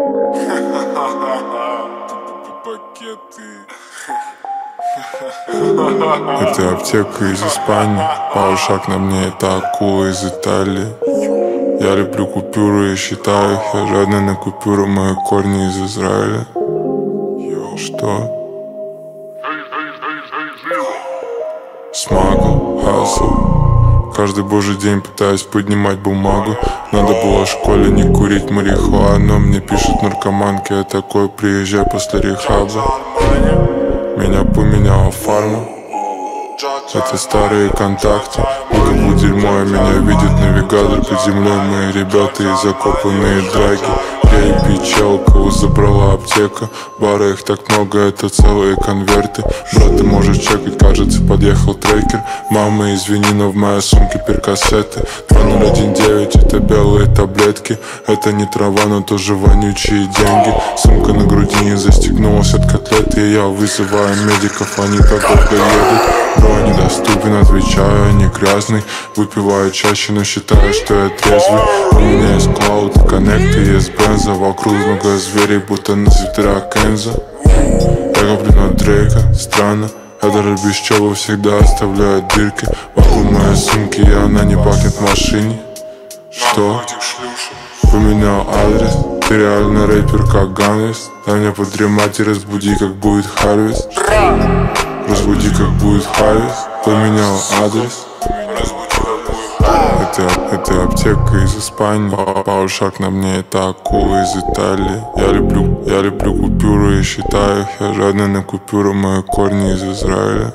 Это аптека из Испании, Паушак на мне, это акула из Италии. Я люблю купюры и считаю их, я жадный на купюры, мои корни из Израиля. Что? Смагл, хасл. Каждый божий день пытаюсь поднимать бумагу. Надо было в школе не курить марихуану. Мне пишут наркоманки, я такой, приезжай после рехаба. Меня поменяла фарма. Это старые контакты. Уколу дерьмо, меня видит навигатор. Под землей мои ребята и закопанные драги. Я и печалку забрала аптека. Бара их так много, это целые конверты. Брат, ты можешь чекать, кажется, подъехал трекер. Мама, извини, но в моей сумке перкассеты. 2019, это белые таблетки. Это не трава, но тоже вонючие деньги. Сумка на груди не застегнулась от котлеты. И я вызываю медиков, они так долго едут. Бро, недоступен, отвечаю, я не грязный. Выпиваю чаще, но считаю, что я трезвый. У меня есть клауд, коннект и есть бенза. Вокруг много зверей, будто на свитерах Кенза. Я коплю на Дрейка, странно. Я даже без чего всегда оставляю дырки. Вокруг моей сумки, и она не пахнет в машине. Что? Поменял адрес. Ты реально рэпер, как Ганвест. Дай мне подремать и разбуди, как будет Харвест. Разбуди, как будет Харвест. Поменял адрес. Это аптека из Испании. Паушак на мне, это акула из Италии. Я люблю купюры и считаю их. Я жадный на купюры, мои корни из Израиля.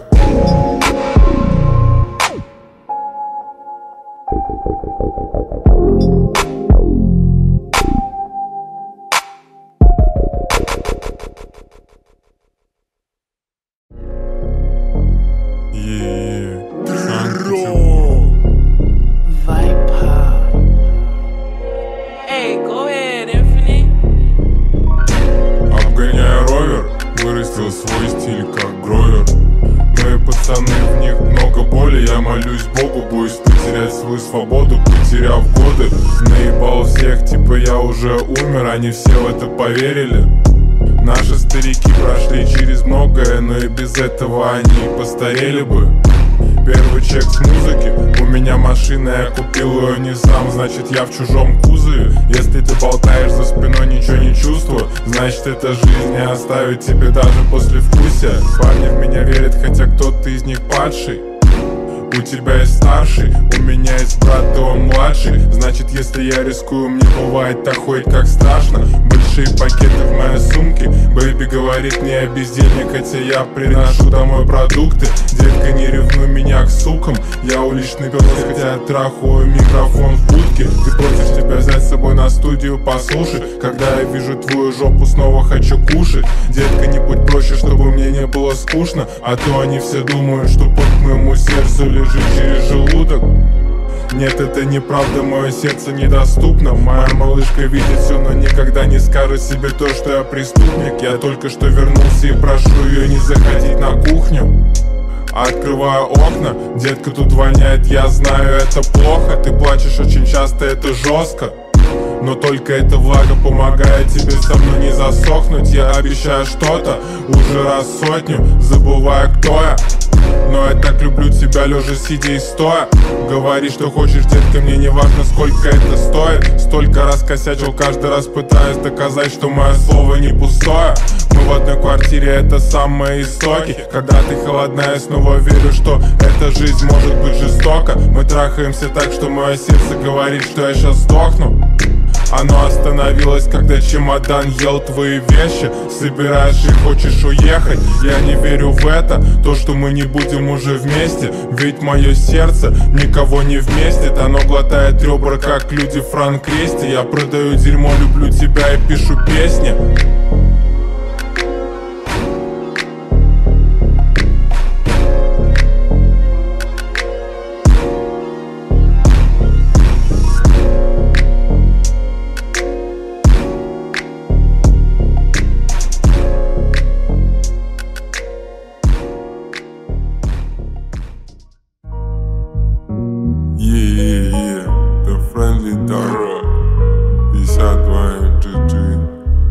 Вырастил свой стиль, как гровер. Мои пацаны, в них много боли. Я молюсь Богу, боюсь потерять свою свободу, потеряв годы. Наебал всех, типа я уже умер. Они все в это поверили. Наши старики прошли через многое, но и без этого они постарели бы. Первый чек с музыки. У меня машина, я купил ее не сам. Значит, я в чужом кузове. Если ты болтаешь за спиной, ничего не чувствую, значит, эта жизнь не оставит тебе даже послевкусия. Парни в меня верят, хотя кто-то из них падший. У тебя есть старший, у меня есть брат, и он младший. Значит, если я рискую, мне бывает так хоть как страшно. Большие пакеты в моей сумке. Бэйби говорит, не бездельник, хотя я приношу домой продукты. Детка, не ревнуй меня к сукам. Я уличный пес, хотя я трахаю микрофон в будке. Ты просишь тебя взять с собой на студию послушать. Когда я вижу твою жопу, снова хочу кушать. Детка, не будь проще, чтобы мне не было скучно. А то они все думают, что под моему сердцу лежит через желудок. Нет, это неправда, мое сердце недоступно. Моя малышка видит все, но никогда не скажет себе то, что я преступник. Я только что вернулся и прошу ее не заходить на кухню. Открываю окна, детка, тут воняет, я знаю, это плохо. Ты плачешь очень часто, это жестко. Но только эта влага помогает тебе со мной не засохнуть. Я обещаю что-то уже раз сотню, забывая, кто я. Но я так люблю тебя, лежа, сидя и стоя. Говори, что хочешь, детка, мне не важно, сколько это стоит. Столько раз косячил, каждый раз пытаюсь доказать, что мое слово не пустое. Мы в одной квартире, это самые истоки. Когда ты холодная, я снова верю, что эта жизнь может быть жестока. Мы трахаемся так, что мое сердце говорит, что я сейчас сдохну. Оно остановилось, когда чемодан ел твои вещи. Собираешь и хочешь уехать. Я не верю в это, то, что мы не будем уже вместе. Ведь мое сердце никого не вместит. Оно глотает ребра, как люди Франк Крести. Я продаю дерьмо, люблю тебя и пишу песни. The friendly Dara 52 GG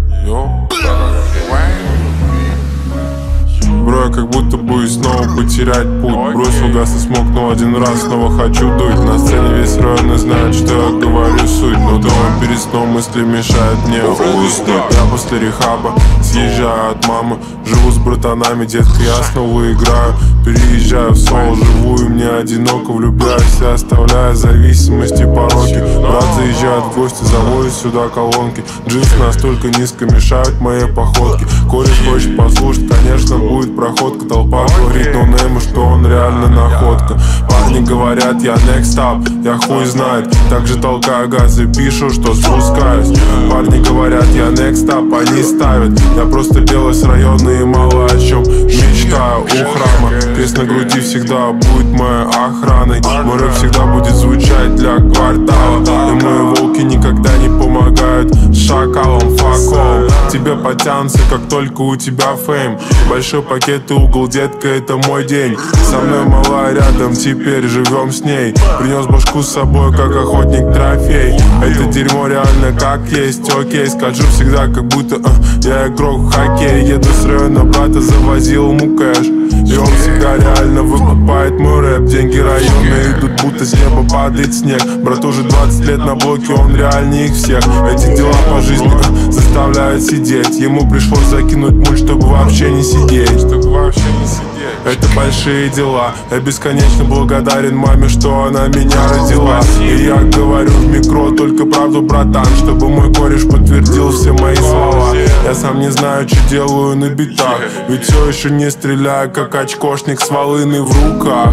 Переживаю, как будто боюсь снова потерять путь. Бросил газ и смокнул один раз, снова хочу дуть. На сцене весь район и знает, что я говорю суть. Но дома перед сном мысли мешают мне уснуть. Я после рехаба съезжаю от мамы, живу с братанами, детка, я снова играю. Переезжаю в соло, живу и мне одиноко. Влюбляюсь и оставляю зависимости, пороки. Брат заезжает в гости, заводит сюда колонки. Джинсы настолько низко мешают моей походке. Кореш хочет послушать, конечно, будет проходка. Толпа говорит ноунейму, что он реально находка. Парни говорят, я next up, я хуй знает. Также толкаю газ и пишу, что спускаюсь. Парни говорят, я next up, они ставят. Я просто белый с района и мало о чем мечтаю. У храма крест на груди всегда будет моей охраной. Мой рэп всегда будет звучать для квартала. И мои волки никогда не помогают шакалам, fuck all. Тебе потянутся, как только у тебя фейм. Большой пакет и угол, детка, это мой день. Со мной малая рядом, теперь живем с ней. Принес башку с собой, как охотник трофей. Это дерьмо реально как есть, окей. Скажу всегда, как будто я игрок в хоккей. Еду с района, брата завозил ему кэш. И он всегда реально выкупает мой рэп. Деньги района идут, будто с неба падает снег. Брат уже 20 лет на блоке, он реальнее их всех. Эти дела по жизни заставляют сидеть. Ему пришлось закинуть муль, чтобы вообще не сидеть. Это большие дела. Я бесконечно благодарен маме, что она меня родила. И я говорю в микро только правду, братан, чтобы мой кореш подтвердил все мои слова. Я сам не знаю, что делаю на битах, ведь все еще не стреляю, как очкошник с волыной в руках.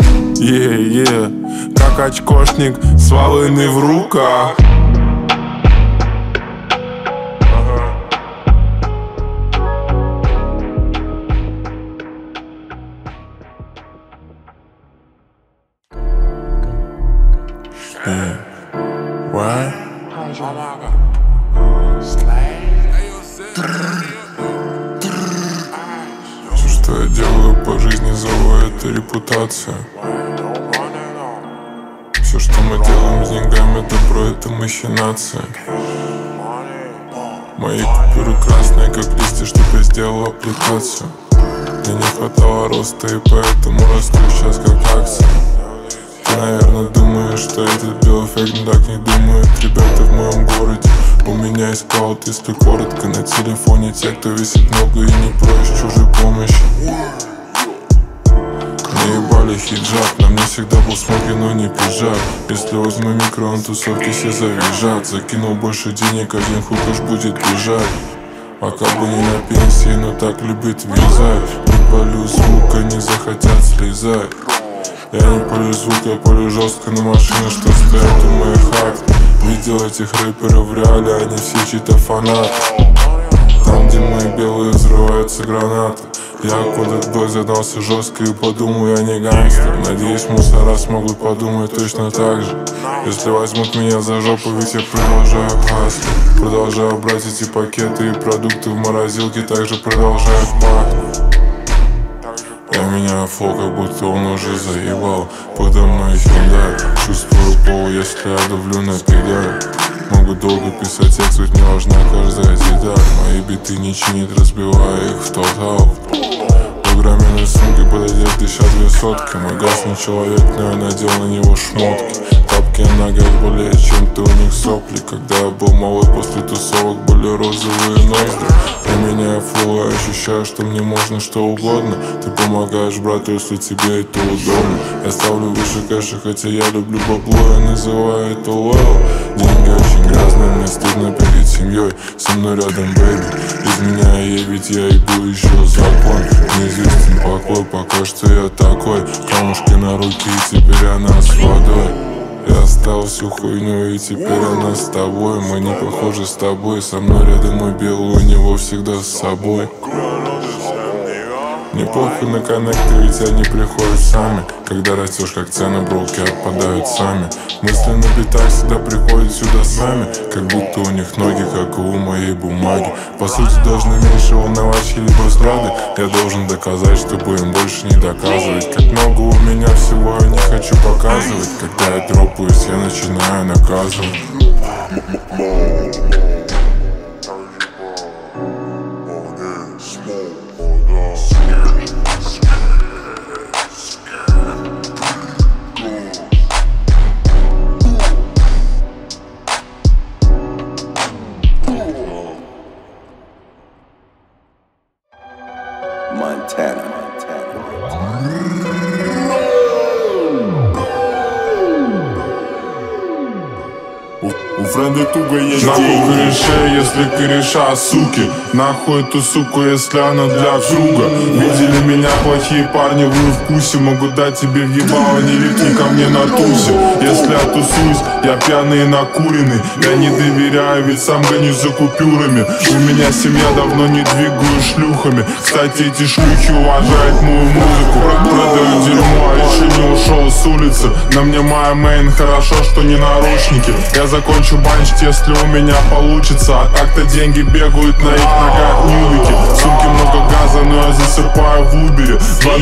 Как очкошник с волыной в руках. What? Все, что я делаю по жизни, зову это репутация. Все, что мы делаем с деньгами, добро, это махинация. Мои купюры красные, как листья, чтобы я сделал аппликацию. Мне не хватало роста, и поэтому расту сейчас как акция. Ты, наверное, думаешь, что этот белый фейк, но так не думают ребята в моем городе. У меня есть клауд, если коротко, на телефоне те, кто висит много и не просит чужой помощи. Не ебали хиджаб, на мне всегда был смоки, но не пиджак. Если возьму микро, на тусовке все завизжат. Закинул больше денег, один хуй уж будет бежать. Пока бы не на пенсии, но так любит влезать. Не полю звук, они захотят слезать. Я не полю звук, я полю жестко на машины, что стоят у моих акт. Видел этих рэперов в реале, они все чьи-то фанаты. Там, где мои белые, взрываются гранаты. Я кодек бой задался жестко и подумал, я не гангстер. Надеюсь, мусора смогут подумать точно так же. Если возьмут меня за жопу, ведь я продолжаю хаслить. Продолжаю брать эти пакеты и продукты в морозилке, также продолжаю пахнуть. Я меняю флоу, как будто он уже заебал. Подо мной хендай, чувствую пол, если я давлю на педаль. Могу долго писать текст, ведь мне важна каждая деталь. Мои биты не чинит, разбивая их в тотал. В грамминой сумке подойдет 1200 сотки. Мой газ не человек, но я надел на него шмотки. Тапки на ногах более чем-то, у них сопли. Когда я был молод, после тусовок были розовые ноздри. Я меняю флоу, я ощущаю, что мне можно что угодно. Ты помогаешь брату, если тебе это удобно. Я ставлю выше кэша, хотя я люблю бабло, я называю это лоу. Деньги очень грязные, мне стыдно перед семьей. Со мной рядом бэйби, изменяя ей, ведь я ебу еще закон. Неизвестен покой, пока что я такой. Камушки на руки, и теперь она с водой. Я оставил всю хуйню, и теперь она с тобой. Мы не похожи с тобой. Со мной рядом мой белый, у него всегда с собой. Мне похуй на коннекты, ведь они приходят сами. Когда растешь, как цены, броуки отпадают сами. Мысли на битах всегда приходят сюда сами. Как будто у них ноги, как и у моей бумаги. По сути, должны меньше волновать чьи-либо взгляды. Я должен доказать, чтобы им больше не доказывать. Как много у меня всего, я не хочу показывать. Когда я дропаюсь, я начинаю наказывать. У Френды туго есть нахуй деньги. кореша, если кореша, суки. Нахуй эту суку, если она для круга. Видели меня плохие парни, вы в вкусе. Могут дать тебе в ебало, не липни ко мне на тусе. Если я тусуюсь, я пьяный и накуренный. Я не доверяю, ведь сам гонюсь за купюрами. У меня семья, давно не двигаю шлюхами. Кстати, эти шлюхи уважают мою музыку. Продаю дерьмо, а еще не ушел с улицы. На мне моя мейн, хорошо, что не наручники. Я закончу банчить, если у меня получится. А так-то деньги бегают на их ногах нюбики. В сумке много газа, но я засыпаю в Убере.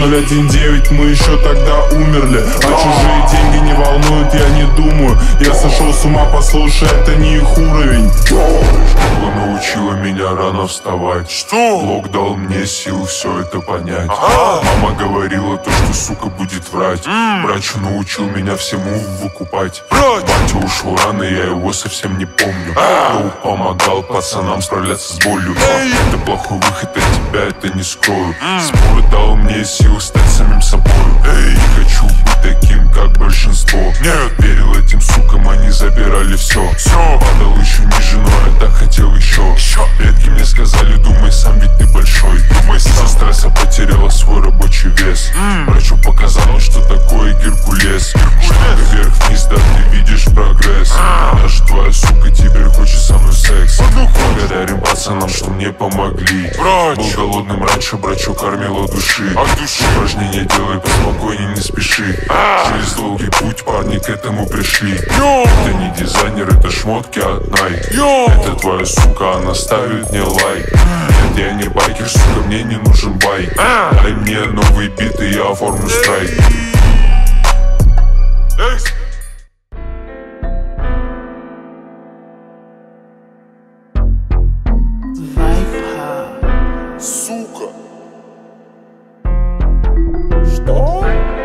2019, мы еще тогда умерли. А чужие деньги не волнуют, я не думаю. Я сошел с ума, послушай, это не их уровень. Школа научила меня рано вставать. Что? Блог дал мне сил все это понять. Мама говорила то, что сука будет врать. Врач научил меня всему выкупать. Батя ушел рано, я его совсем не помню. Кто помогал пацанам справляться с болью. Это плохой выход от тебя, это не скрою. Спорт дал мне сил стать самим собой. Не хочу быть таким, как большинство. Нет. Верил этим сукам, они забирали все. Падал еще ниже, но я так хотел еще. Предки мне сказали, думай сам, ведь ты большой. Из-за стресса потеряла свой рабочий вес. Врачу показала, что такое Геркулес. Шага вверх-вниз, да ты видишь прогресс. Даже твоя сука теперь хочет со мной секс. Благодарим пацанам, что мне помогли. Был голодным раньше, врачу кормил от души. Упражнения делай поспокойнее, не спеши. Через долгий путь парни к этому пришли. Это не дизайнер, это шмотки от Nike. Это твоя сука, она ставит мне лайк. Нет, я не байкер, сука, мне не нужен байк. Дай мне новый бит, и я оформлю страйк. Сука. Что?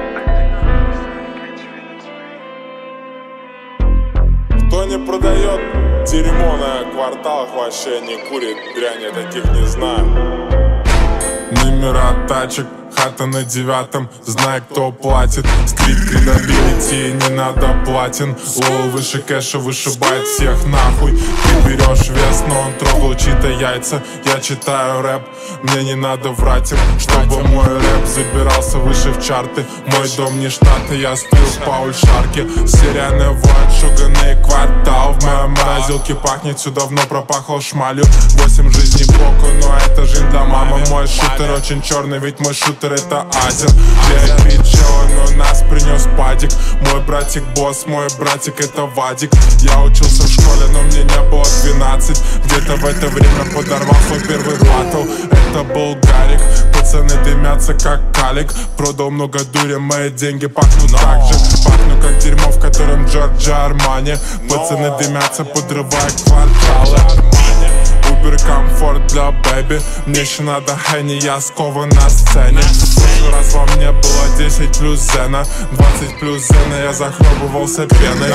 Кто не продает дерьмо на кварталах, вообще не курит дрянь, я таких не знаю. Номера тачек, хата на 9-м, знай, кто платит. Стрит кредабилити, не надо платин. Лол выше кэша, вышибает всех нахуй. Ты берешь вес, но он трогал чьи-то яйца. Я читаю рэп, мне не надо врать им, чтобы мой рэп забирался выше в чарты. Мой дом не Штаты, я стою в Паульшарке. Сирены воют, шуганный квартал. В моей морозилке пахнет, все давно пропахло шмалью. 8 жизней боку, но это жизнь для мамы. Мой шутер очень черный, ведь мой шутер это азер. Я кричала, но нас принес падик. Мой братик босс, мой братик это Вадик. Я учился в школе, но мне не было 12. Где-то в это время подорвал свой первый батл. Это был Гарик, пацаны дымятся как калик. Продал много дури, мои деньги пахнут так же. Пахну как дерьмо, в котором Джорджо Армани. Пацаны дымятся, подрывая кварталы. Убер комфорт для бэби. Мне еще надо Хенни, я скован на сцене. В прошлый раз во мне было 10 плюс зена, 20 плюс зена, я захлебывался пеной.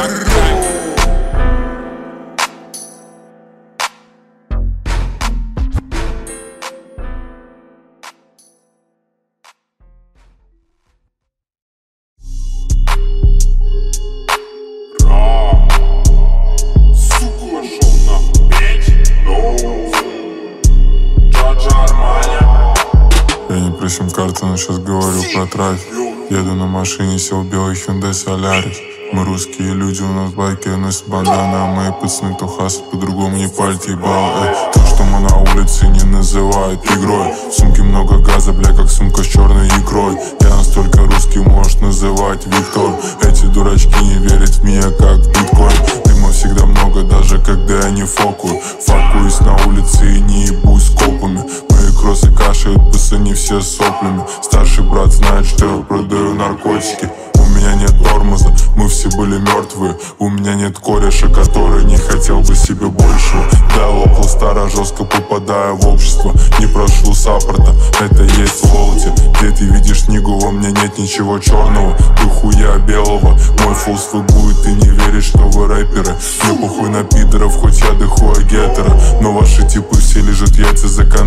Сим-карты, но сейчас говорю про трафик. Еду на машине, сел белый Hyundai Solaris. Мы русские люди, у нас байки, носят банданы. А мои пацаны то хасят, по-другому не пальте ебало. То, что мы на улице не называют игрой. В сумке много газа, бля, как сумка с черной икрой. Я настолько русский, можешь называть Виктор. Эти дурачки не верят в меня, как в биткоин. Дыма всегда много, даже когда я не фокую. Факуюсь на улице и не ебусь с копами. Мои кроссы кашляют, пацаны все с соплями. Старший брат знает, что я продаю наркотики. У меня нет тормоза, мы все были мертвые. У меня нет кореша, который не хотел бы себе большего. Да, лопал старо, жестко попадая в общество. Не прошу саппорта, это есть в волте. Где ты видишь книгу, во мне нет ничего черного. Ты хуя белого, мой фул свыгует. Ты не веришь, что вы рэперы. Мне похуй на пидоров, хоть я дыхуя гетера. Но ваши типы все лежат яйца за канал.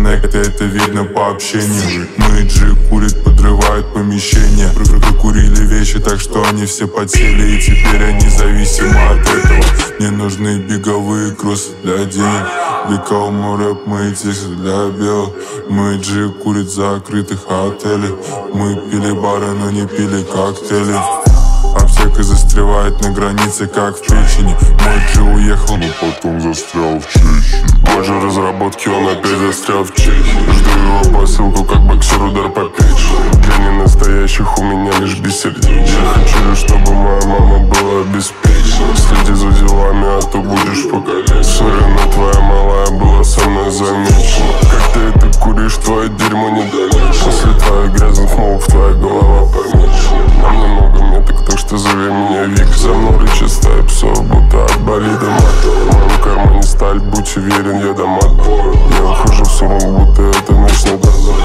коннект, это видно по общению. Мои G курят, подрывают помещение. Прокурили вещи, так что они все потели. И теперь они зависимы от этого. Мне нужны беговые кроссы для денег. Влекал мой рэп, мои тексты для белых. Мои G курят в закрытых отелей. Мы пили бары, но не пили коктейли. Аптека застревает на границе, как в печени. Мой G уехал, но потом застрял в Чехии. Год же разработки, он опять застрял в Чехии. Жду его посылку, как боксер, удар по печени. Для ненастоящих у меня лишь бессердечие. Хочу лишь, чтобы моя мама была обеспечена. Следи за делами, а то будешь покалечен. Соряна, твоя малая была со мной замечена. Как ты это куришь, твое дерьмо недалече. После твоих грязных мов твоя голова помечена. Нам немного меток, так что зови меня Вик. За мной рычит стая псов, будто от болида мотор. В моем кармане сталь, будь уверен, я дам отпор. Я ухожу в сумку, будто это ночной дозор.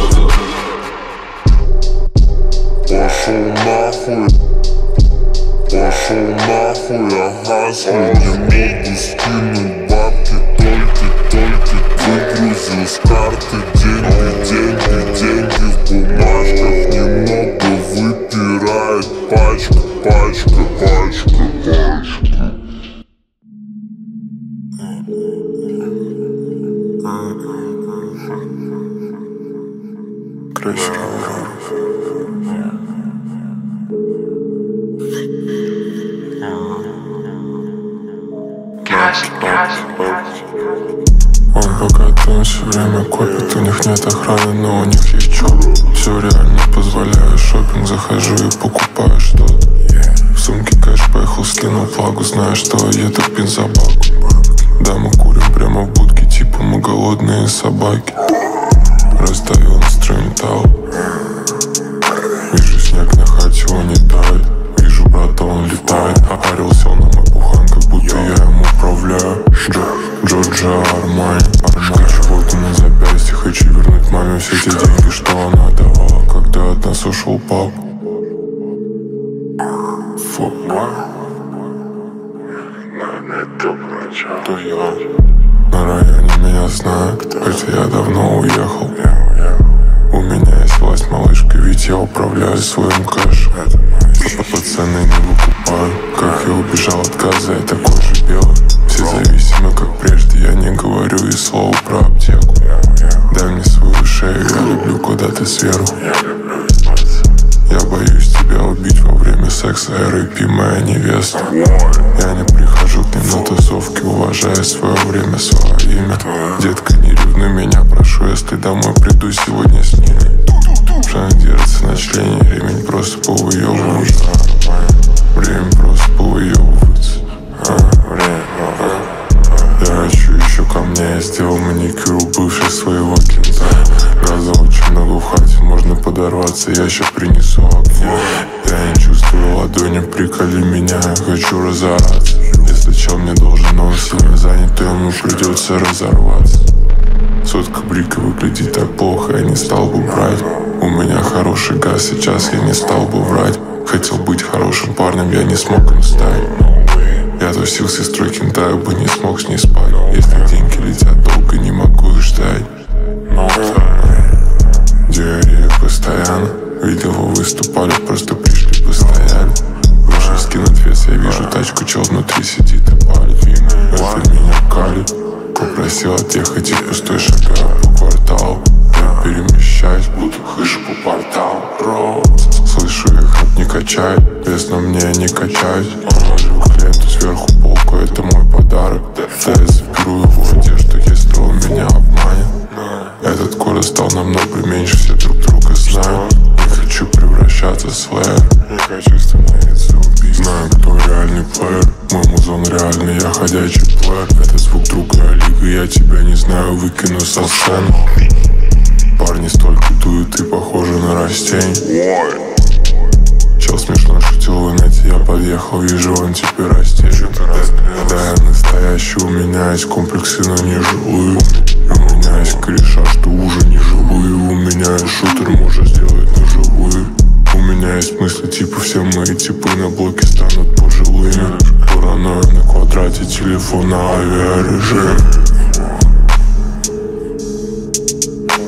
Пошел нахуй, я гаслю. Не могу скинуть бабки, только выгрузил с карты деньги в бумажках. Немного выпирает пачка. Он богатый, он все время копит. У них нет охраны, но у них есть чоп. Все реально позволяю, шопинг. Захожу и покупаю что-то. В сумке кэш, поехал, скинул флагу. Знаю, что еду в бензобаку. Да, мы курим прямо в будке, типа мы голодные собаки. Раздавил инструментал. Вижу снег на хате, он не тает. Вижу брата, он летает. Опарился он на мой пухан, как будто я им управляю. Джорджа Армани. Животы на запястье. Хочу вернуть маме все те деньги, что она давала, когда от нас ушел пап. Фу. То я. На районе меня знают, хотя я давно уехал. У меня есть власть, малышка, ведь я управляю своим кэшем. Пацаны не выкупаю, как я убежал от газа, я такой же белый. Все зависимы, как прежде, я не говорю и слова про аптеку. Дай мне свою шею, я люблю, куда ты сверху. Я боюсь тебя убить во время секса, R.I.P. моя невеста. Я не прихожу к ним на тусовки, уважая свое время, свое имя. Детка, не ревнуй меня, прошу, если домой приду сегодня с ними. Шанс держится на члене, ремень просто повыебывается. Время просто повыебывается. Я хочу еще ко мне, я сделал маникюр у бывшей своего кента. Газа очень много в хате, можно подорваться, я ща принесу огня. Я не чувствую ладони, приколи меня, я хочу разораться. Если чел мне должен, но он сильно занят, то ему придется разорваться. Сотка брика выглядит так плохо, я не стал бы брать. У меня хороший газ, сейчас я не стал бы врать. Хотел быть хорошим парнем, я не смог им стать. Я тусил с сестрой кента, я бы не смог с ней спать. Если деньги летят долго, не могу их ждать. Диарея постоянно. Видел, вы выступали, просто пришли, постояли. Вышел скинуть вес, я вижу тачку, чел внутри сидит и палит. Это меня калит. Попросил отъехать и пустой шагаю по кварталу. Я перемещаюсь, буду хыжу по порталу. Слышу, их не качает, вес на мне не качаюсь. Положил клиенту сверху полку, это мой подарок. Да я заберу его одежду, если он меня обманет. Этот город стал намного меньше, все друг друга знают. Не хочу превращаться в слэйр, не хочу становиться убийцей. Знаю, кто реальный плеер, мой музон реальный, я ходячий плеер. Это звук другая лига, я тебя не знаю, выкину со сцены. Парни столько дуют и похожи на растение. Чел смешно шутил в инете, я подъехал, вижу, он теперь растет. Да, я настоящий, у меня есть комплексы, но не жилые. У меня есть кореша, что уже не жилые. У меня есть шутер, может сделать на живые. У меня есть мысли, типа все мои типы на блоке станут пожилыми. Паранойя на квадрате, телефон на авиарежим.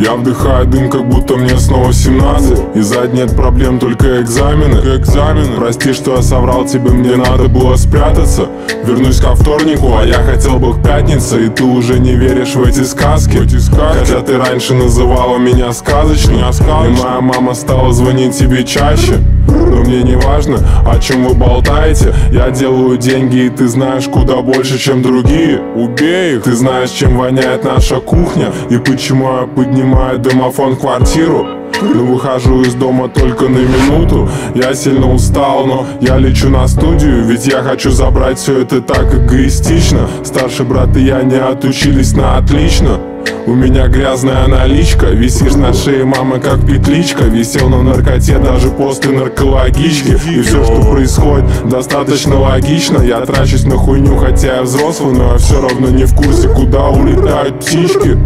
Я вдыхаю дым, как будто мне снова 17. И сзади нет проблем, только экзамены. Прости, что я соврал тебе, мне надо было спрятаться. Вернусь ко вторнику, а я хотел бы к пятнице. И ты уже не веришь в эти сказки. Хотя ты раньше называла меня сказочным. И моя мама стала звонить тебе чаще. Но мне не важно, о чем вы болтаете. Я делаю деньги, и ты знаешь куда больше, чем другие. Убей их. Ты знаешь, чем воняет наша кухня, и почему я поднимаю домофон в квартиру. Но выхожу из дома только на минуту. Я сильно устал, но я лечу на студию. Ведь я хочу забрать все это так эгоистично. Старший брат и я не отучились на отлично. У меня грязная наличка. Висишь на шее, мама, как петличка. Висел на наркоте даже после наркологички. И все, что происходит, достаточно логично. Я трачусь на хуйню, хотя я взрослый, но я все равно не в курсе, куда улетают птички.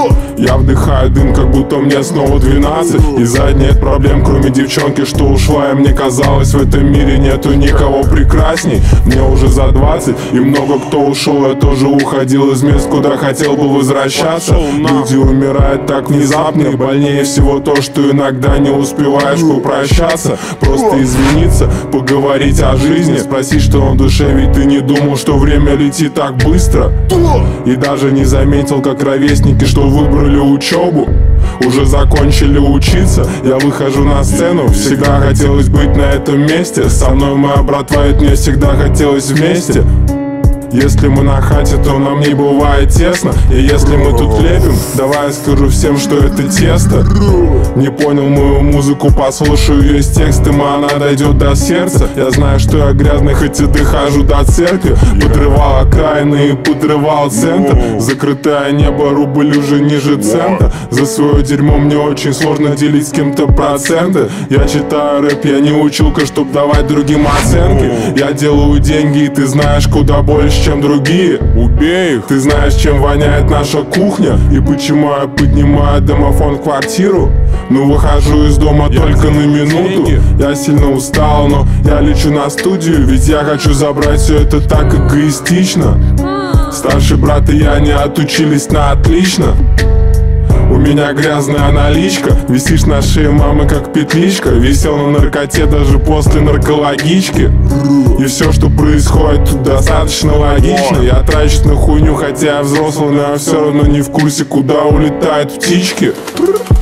Я вдыхаю дым, как будто мне снова 12. И сзади нет проблем, кроме девчонки, что ушла. И мне казалось, в этом мире нету никого прекрасней. Мне уже за 20, и много кто ушел. Я тоже уходил из мест, куда хотел бы возвращаться. Люди умирают так внезапно, и больнее всего то, что иногда не успеваешь попрощаться. Просто извиниться, поговорить о жизни, спросить, что на душе, ведь ты не думал, что время летит так быстро. И даже не заметил, как ровесники, что выбрали учебу, уже закончили учиться. Я выхожу на сцену, всегда хотелось быть на этом месте. Со мной моя братва, ведь мне всегда хотелось вместе. Если мы на хате, то нам не бывает тесно. И если мы тут лепим, давай я скажу всем, что это тесто. Не понял мою музыку, послушаю ее с текстом, а она дойдет до сердца. Я знаю, что я грязный, хоть и дохожу до церкви. Подрывал окраины и подрывал центр. Закрытое небо, рубль уже ниже цента. За свое дерьмо мне очень сложно делить с кем-то проценты. Я читаю рэп, я не училка, чтоб давать другим оценки. Я делаю деньги, и ты знаешь куда больше, чем другие. Убей их. Ты знаешь, чем воняет наша кухня, и почему я поднимаю домофон в квартиру. Но выхожу из дома только на минуту. Я сильно устал, но я лечу на студию. Ведь я хочу забрать все это так эгоистично. Старший брат и я не отучились на отлично. У меня грязная наличка. Висишь на шее, мама, как петличка. Висел на наркоте даже после наркологички. И все, что происходит, тут достаточно логично. Я трачусь на хуйню, хотя я взрослый, но я все равно не в курсе, куда улетают птички.